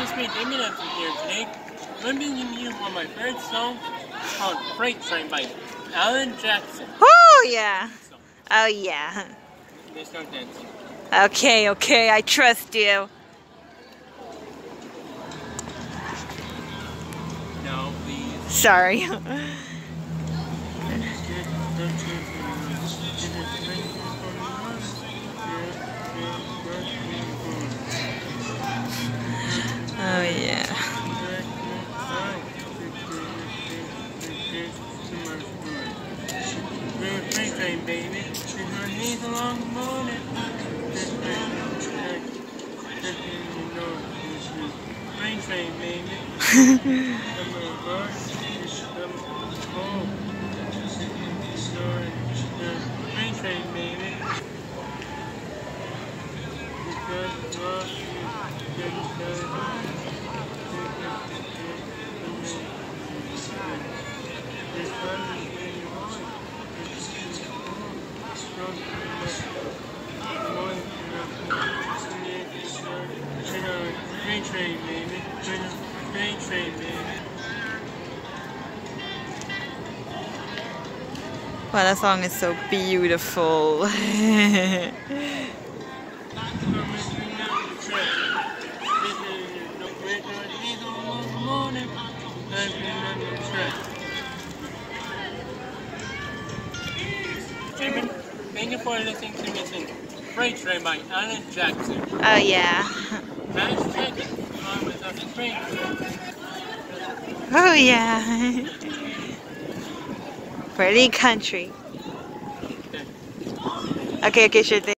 this is me, Damien Evans here today. I'm bringing you one of my favorite songs called Freight Train by Alan Jackson. Oh yeah. Oh yeah. They start dancing. Okay, okay, I trust you. No, please. Sorry. Oh yeah. Train train, baby. He's along the morning. Train train, baby. Train train, baby. Train train, baby. Train train, baby. Wow, that song is so beautiful. Thank you for listening to me sing Freight Train by Alan Jackson. Oh yeah. Oh yeah. Pretty country. Okay, okay, sure thing.